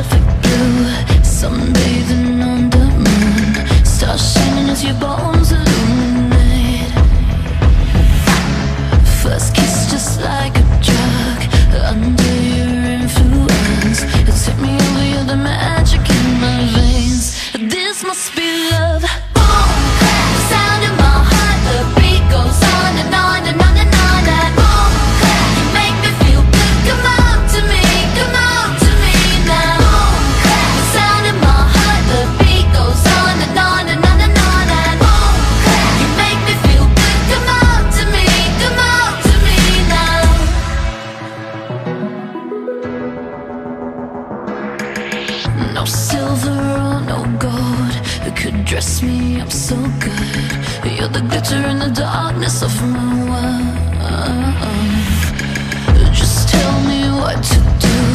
perfect blue, sunbathing on the moon, stars shining as your bones illuminate. First kiss just like a drug, under your influence, it's hit me over, you're the magic in my veins. This must be love. Boom, clap, the sound in my heart, the beat goes on and on and on and on. And boom, clap, you make me feel good. Come on to me now. Boom, clap, the sound in my heart, the beat goes on and on and on and on. And boom, clap, you make me feel good. Come on to me now. No silver or no gold could dress me up so good. You're the glitter in the darkness of my world. Just tell me what to do,